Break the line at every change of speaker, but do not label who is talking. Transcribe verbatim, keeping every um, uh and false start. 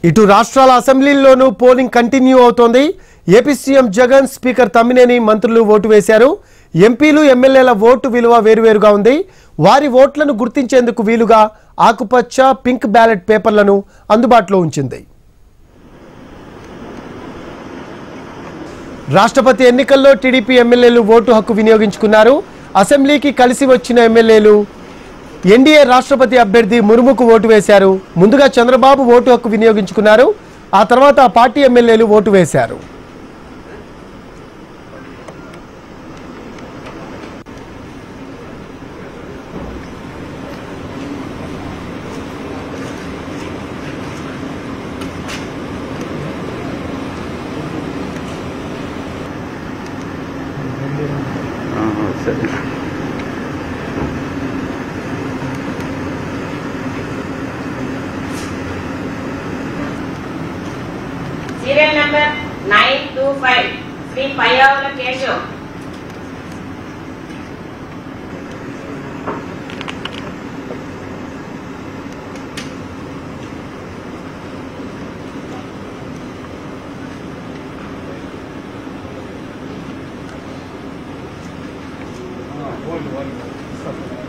ఇటు రాష్ట్రాల అసెంబ్లీల్లోనూ పోలింగ్ కంటిన్యూ అవుతోంది. AP CM Jagan, speaker Tammineni మంత్రులు ఓటు వేశారు. ఎంపీలు ఎమ్మెల్యేల ఓటు విలువ వేరువేరుగా ఉంది. వారి ఓట్లను గుర్తించేందుకు వీలుగా ఆకుపచ్చ, పింక్ బ్యాలెట్ పేపర్లను అందుబాటులో ఉంచింది. రాష్ట్రపతి ఎన్నికల్లో టీడీపీ ఎమ్మెల్యేలు ఓటు హక్కు వినియోగించుకున్నారు. అసెంబ్లీకి కలిసి వచ్చిన ఎమ్మెల్యేలు ఎన్డీఏ రాష్ట్రపతి అభ్యర్థి ముర్ముకు ఓటు వేశారు. ముందుగా చంద్రబాబు ఓటు హక్కు వినియోగించుకున్నారు. ఆ తర్వాత ఆ పార్టీ ఎమ్మెల్యేలు ఓటు వేశారు.
Serial number nine two five, Sri Payavula Keshav.
One, one.